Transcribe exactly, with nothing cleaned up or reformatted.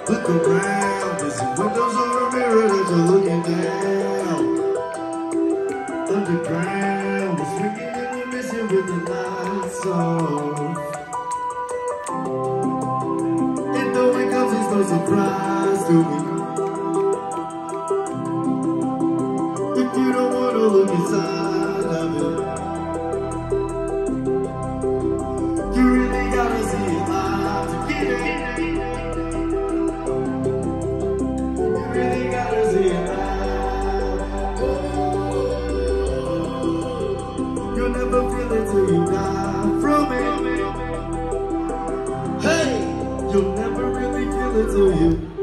Look around, there's some windows or a mirror that you're looking down. Underground, we're swinging and we're missing with the lights off. And though it comes, it's no surprise to me. If you don't wanna look inside of it, you really gotta see it live to get it. You really gotta see it live. Oh, you'll never feel it till you die from it. Hey, you'll never really feel it till you